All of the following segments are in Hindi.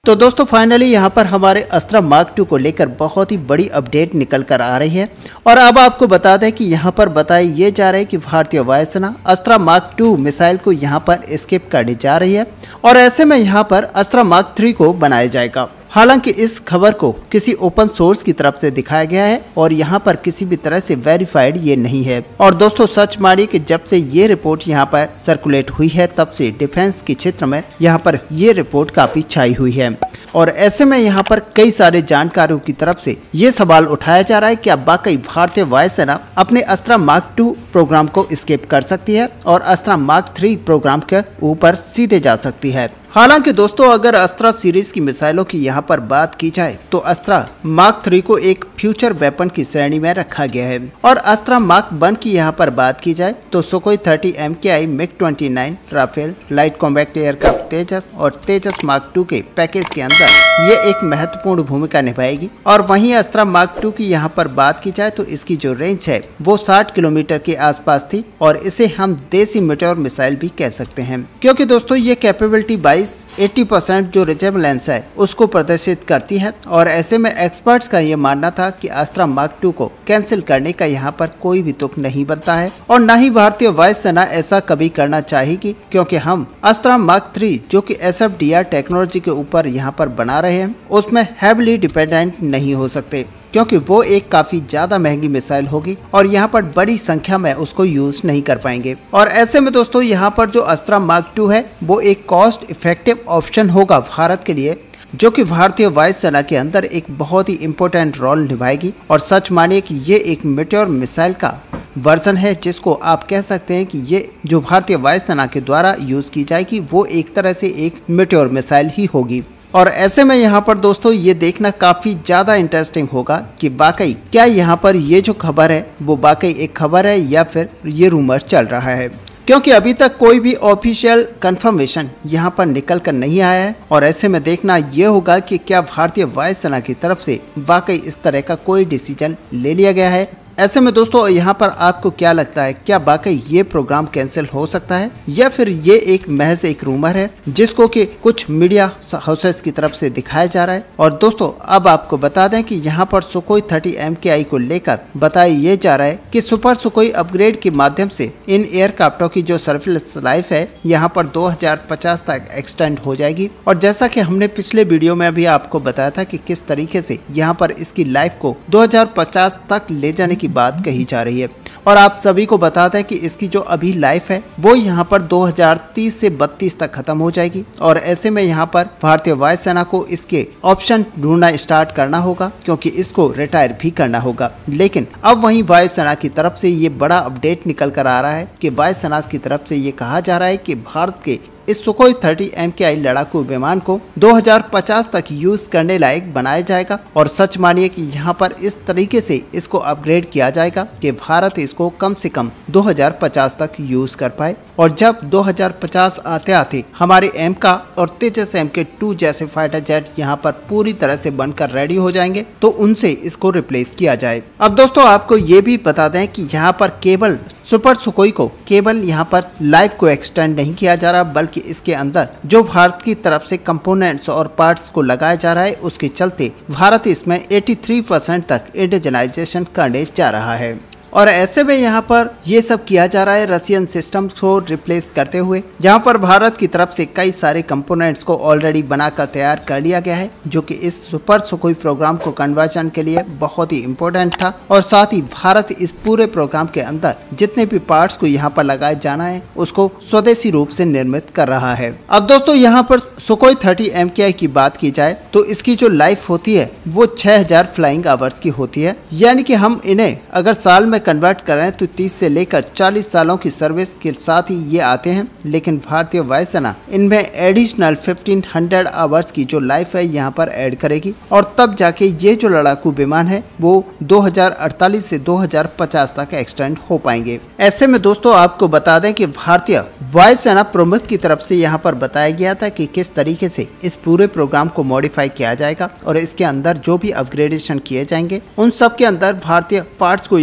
तो दोस्तों फाइनली यहाँ पर हमारे अस्त्रा मार्क 2 को लेकर बहुत ही बड़ी अपडेट निकल कर आ रही है और अब आपको बता दें कि यहाँ पर बताया ये जा रहा है कि भारतीय वायुसेना अस्त्रा मार्क 2 मिसाइल को यहाँ पर स्किप करने जा रही है और ऐसे में यहाँ पर अस्त्रा मार्क 3 को बनाया जाएगा। हालांकि इस खबर को किसी ओपन सोर्स की तरफ से दिखाया गया है और यहाँ पर किसी भी तरह से वेरीफाइड ये नहीं है। और दोस्तों सच मानिए कि जब से ये रिपोर्ट यहाँ पर सर्कुलेट हुई है तब से डिफेंस के क्षेत्र में यहाँ पर ये रिपोर्ट काफी छाई हुई है और ऐसे में यहाँ पर कई सारे जानकारों की तरफ से ये सवाल उठाया जा रहा है कि अब वाकई भारतीय वायुसेना अपने अस्त्रा मार्क 2 प्रोग्राम को स्किप कर सकती है और अस्त्रा मार्क 3 प्रोग्राम के ऊपर सीधे जा सकती है। हालांकि दोस्तों अगर अस्त्रा सीरीज की मिसाइलों की यहाँ पर बात की जाए तो अस्त्रा मार्क 3 को एक फ्यूचर वेपन की श्रेणी में रखा गया है और अस्त्रा मार्क 1 की यहाँ पर बात की जाए तो Sukhoi 30 MKI MiG-29 Rafale light combat aircraft Tejas और तेजस मार्क 2 के पैकेज के अंदर ये एक महत्वपूर्ण भूमिका निभाएगी। और वहीं अस्त्रा मार्क 2 की यहाँ पर बात की जाए तो इसकी जो रेंज है वो 60 किलोमीटर के आसपास थी और इसे हम देसी मेटेओर मिसाइल भी कह सकते हैं क्योंकि दोस्तों ये कैपेबिलिटी 80% जो रिजेबलेंस है उसको प्रदर्शित करती है और ऐसे में एक्सपर्ट्स का ये मानना था कि अस्त्रा मार्क 2 को कैंसिल करने का यहाँ पर कोई भी तुक नहीं बनता है और न ही भारतीय वायुसेना ऐसा कभी करना चाहेगी क्योंकि हम अस्त्रा मार्क 3 जो कि SFDR टेक्नोलॉजी के ऊपर यहाँ पर बना रहे हैं उसमें हैविली डिपेंडेंट नहीं हो सकते क्योंकि वो एक काफी ज्यादा महंगी मिसाइल होगी और यहाँ पर बड़ी संख्या में उसको यूज नहीं कर पाएंगे। और ऐसे में दोस्तों यहाँ पर जो अस्त्रा मार्क 2 है वो एक कॉस्ट इफेक्टिव ऑप्शन होगा भारत के लिए जो कि भारतीय वायुसेना के अंदर एक बहुत ही इम्पोर्टेंट रोल निभाएगी। और सच मानिए कि ये एक मेटेओर मिसाइल का वर्जन है जिसको आप कह सकते हैं कि ये जो भारतीय वायुसेना के द्वारा यूज की जाएगी वो एक तरह से एक मेटेओर मिसाइल ही होगी। और ऐसे में यहाँ पर दोस्तों ये देखना काफी ज्यादा इंटरेस्टिंग होगा कि वाकई क्या यहाँ पर ये जो खबर है वो वाकई एक खबर है या फिर ये रूमर चल रहा है, क्योंकि अभी तक कोई भी ऑफिशियल कंफर्मेशन यहाँ पर निकल कर नहीं आया है। और ऐसे में देखना ये होगा कि क्या भारतीय वायुसेना की तरफ से वाकई इस तरह का कोई डिसीजन ले लिया गया है। ऐसे में दोस्तों यहाँ पर आपको क्या लगता है, क्या वाकई ये प्रोग्राम कैंसिल हो सकता है या फिर ये एक महज एक रूमर है जिसको कि कुछ मीडिया हाउसेस की तरफ से दिखाया जा रहा है। और दोस्तों अब आपको बता दें कि यहाँ पर सुखोई 30 MKI को लेकर बताया ये जा रहा है कि सुपर सुखोई अपग्रेड के माध्यम से इन एयरक्राफ्टों की जो सर्विस लाइफ है यहाँ पर 2050 तक एक्सटेंड हो जाएगी। और जैसा कि हमने पिछले वीडियो में भी आपको बताया था कि किस तरीके से यहाँ पर इसकी लाइफ को 2050 तक ले जाने की बात कही जा रही है। और आप सभी को बता दें कि इसकी जो अभी लाइफ है वो यहाँ पर 2030 से 32 तक खत्म हो जाएगी। और ऐसे में यहाँ पर भारतीय वायुसेना को इसके ऑप्शन ढूंढना स्टार्ट करना होगा क्योंकि इसको रिटायर भी करना होगा। लेकिन अब वहीं वायुसेना की तरफ से ये बड़ा अपडेट निकल कर आ रहा है कि वायुसेना की तरफ से ये कहा जा रहा है कि भारत के इस सुखोई 30 MKI लड़ाकू विमान को 2050 तक यूज करने लायक बनाया जाएगा। और सच मानिए कि यहाँ पर इस तरीके से इसको अपग्रेड किया जाएगा कि भारत इसको कम से कम 2050 तक यूज कर पाए। और जब 2050 आते आते हमारे MK और तेजस MK2 जैसे फाइटर जेट यहाँ पर पूरी तरह से बनकर रेडी हो जाएंगे तो उनसे इसको रिप्लेस किया जाए। अब दोस्तों आपको ये भी बता दें कि यहाँ पर केवल सुपर सुखोई को केवल यहाँ पर लाइफ को एक्सटेंड नहीं किया जा रहा बल्कि इसके अंदर जो भारत की तरफ से कंपोनेंट्स और पार्ट्स को लगाया जा रहा है उसके चलते भारत इसमें 83% तक इंडिजनाइजेशन करने जा रहा है। और ऐसे में यहाँ पर ये सब किया जा रहा है रशियन सिस्टम्स को रिप्लेस करते हुए, जहाँ पर भारत की तरफ से कई सारे कंपोनेंट्स को ऑलरेडी बनाकर तैयार कर लिया गया है जो कि इस सुपर सुखोई प्रोग्राम को कन्वर्जन के लिए बहुत ही इम्पोर्टेंट था। और साथ ही भारत इस पूरे प्रोग्राम के अंदर जितने भी पार्ट्स को यहाँ पर लगाया जाना है उसको स्वदेशी रूप से निर्मित कर रहा है। अब दोस्तों यहाँ पर सुखोई 30 MKI की बात की जाए तो इसकी जो लाइफ होती है वो 6000 फ्लाइंग आवर्स की होती है, यानी कि हम इन्हें अगर साल में कन्वर्ट करें तो 30 से लेकर 40 सालों की सर्विस के साथ ही ये आते हैं। लेकिन भारतीय वायुसेना इनमें एडिशनल 1500 आवर्स की जो लाइफ है यहाँ पर ऐड करेगी और तब जाके ये जो लड़ाकू विमान है वो 2048 से 2050 तक एक्सटेंड हो पाएंगे। ऐसे में दोस्तों आपको बता दें कि भारतीय वायुसेना प्रमुख की तरफ से यहाँ पर बताया गया था कि किस तरीके से इस पूरे प्रोग्राम को मॉडिफाई किया जाएगा और इसके अंदर जो भी अपग्रेडेशन किए जाएंगे उन सब के अंदर भारतीय पार्ट्स को यहाँ पर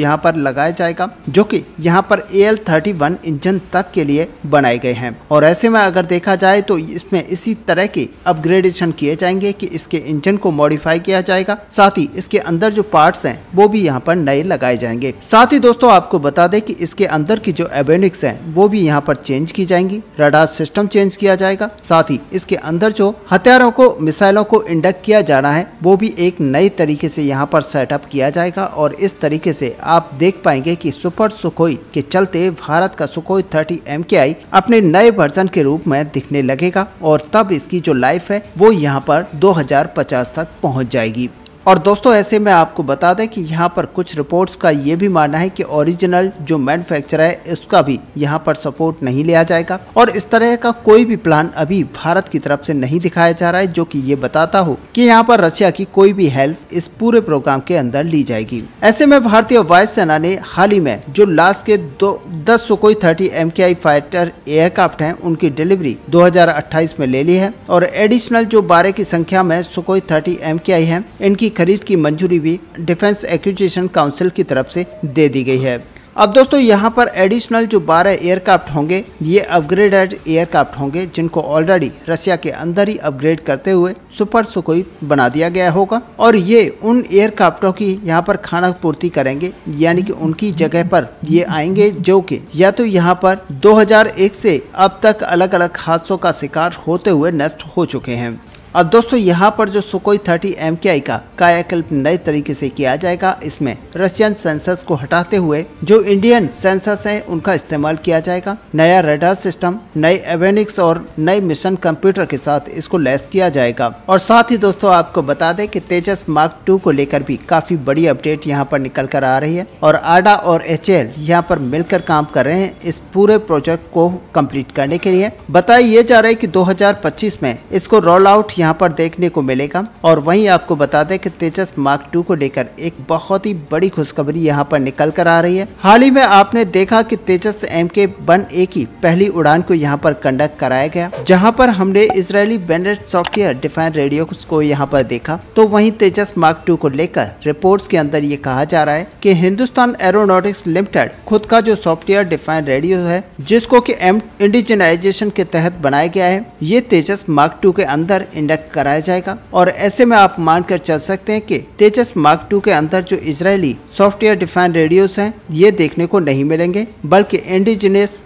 लगाया जाएगा, जो कि यहाँ पर AL31 इंजन तक के लिए बनाए गए हैं। और ऐसे में अगर देखा जाए तो इसमें इसी तरह के अपग्रेडेशन किए जाएंगे कि इसके इंजन को मॉडिफाई किया जाएगा, साथ ही इसके अंदर जो पार्ट्स हैं वो भी यहाँ पर नए लगाए जाएंगे। साथ ही दोस्तों आपको बता दें कि इसके अंदर की जो एवियोनिक्स है वो भी यहाँ पर चेंज की जाएंगी, रडार सिस्टम चेंज किया जाएगा, साथ ही इसके अंदर जो हथियारों को मिसाइलों को इंडक्ट किया जाना है वो भी एक नई तरीके से यहाँ पर सेटअप किया जाएगा। और इस तरीके से आप देख पाएंगे कि सुपर सुखोई के चलते भारत का सुखोई 30 MKI अपने नए वर्जन के रूप में दिखने लगेगा और तब इसकी जो लाइफ है वो यहाँ पर 2050 तक पहुँच जाएगी। और दोस्तों ऐसे में आपको बता दें कि यहाँ पर कुछ रिपोर्ट्स का ये भी मानना है कि ओरिजिनल जो मैन्युफैक्चरर है इसका भी यहाँ पर सपोर्ट नहीं लिया जाएगा और इस तरह का कोई भी प्लान अभी भारत की तरफ से नहीं दिखाया जा रहा है, जो कि ये बताता हो कि यहाँ पर रशिया की कोई भी हेल्प इस पूरे प्रोग्राम के अंदर ली जाएगी। ऐसे में भारतीय वायुसेना ने हाल ही में जो लास्ट के 10 सुखोई 30 MKI फाइटर एयरक्राफ्ट हैं उनकी डिलीवरी 2028 में ले ली है और एडिशनल जो 12 की संख्या में सुखोई 30 MKI हैं इनकी खरीद की मंजूरी भी डिफेंस एक्विजिशन काउंसिल की तरफ से दे दी गई है। अब दोस्तों यहाँ पर एडिशनल जो 12 एयरक्राफ्ट होंगे ये अपग्रेडेड एयरक्राफ्ट होंगे, जिनको ऑलरेडी रशिया के अंदर ही अपग्रेड करते हुए सुपर सुखोई बना दिया गया होगा और ये उन एयरक्राफ्टों की यहाँ पर खाना पूर्ति करेंगे, यानी कि उनकी जगह पर ये आएंगे जो कि या तो यहाँ पर 2001 से अब तक अलग अलग हादसों का शिकार होते हुए नष्ट हो चुके हैं। अब दोस्तों यहाँ पर जो सुखोई 30 MKI का कायाकल्प नए तरीके से किया जाएगा, इसमें रशियन सेंसर्स को हटाते हुए जो इंडियन सेंसर्स हैं उनका इस्तेमाल किया जाएगा। नया रडार सिस्टम, नए एवियोनिक्स और नए मिशन कंप्यूटर के साथ इसको लैस किया जाएगा। और साथ ही दोस्तों आपको बता दें कि तेजस मार्क 2 को लेकर भी काफी बड़ी अपडेट यहाँ पर निकल कर आ रही है और आडा और HAL यहाँ पर मिलकर काम कर रहे हैं इस पूरे प्रोजेक्ट को कम्प्लीट करने के लिए। बताया ये जा रहा है कि 2025 में इसको रोल आउट यहाँ पर देखने को मिलेगा। और वहीं आपको बता दें कि तेजस मार्क 2 को लेकर एक बहुत ही बड़ी खुशखबरी यहाँ पर निकल कर आ रही है। हाल ही में आपने देखा कि तेजस MK-1A की पहली उड़ान को यहाँ पर कंडक्ट कराया गया, जहाँ पर हमने Israeli banded software defined radio को यहाँ पर देखा। तो वहीं तेजस मार्क 2 को लेकर रिपोर्ट्स के अंदर ये कहा जा रहा है कि हिंदुस्तान एरोनॉटिक्स लिमिटेड खुद का जो सॉफ्टवेयर डिफाइंड रेडियो है, जिसको कि इंडिजिनाइजेशन के तहत बनाया गया है, ये तेजस मार्क 2 के अंदर इंडक्ट कराया जाएगा। और ऐसे में आप मानकर चल सकते हैं कि तेजस मार्क 2 के अंदर जो इजरायली सॉफ्टवेयर डिफाइंड रेडियोस हैं ये देखने को नहीं मिलेंगे, बल्कि इंडिजिनस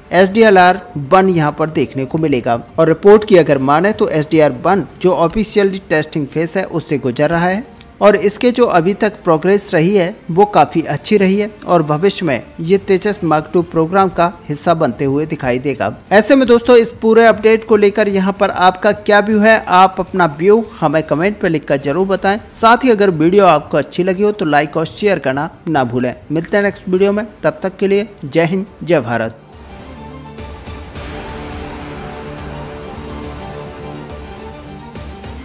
SDR-1 यहाँ पर देखने को मिलेगा। और रिपोर्ट की अगर माने तो SDR-1 जो ऑफिशियली टेस्टिंग फेज है उससे गुजर रहा है और इसके जो अभी तक प्रोग्रेस रही है वो काफ़ी अच्छी रही है और भविष्य में ये तेजस मार्क 2 प्रोग्राम का हिस्सा बनते हुए दिखाई देगा। ऐसे में दोस्तों इस पूरे अपडेट को लेकर यहाँ पर आपका क्या व्यू है, आप अपना व्यू हमें कमेंट पे लिखकर जरूर बताएं। साथ ही अगर वीडियो आपको अच्छी लगी हो तो लाइक और शेयर करना ना भूलें। मिलते हैं नेक्स्ट वीडियो में, तब तक के लिए जय हिंद जय भारत।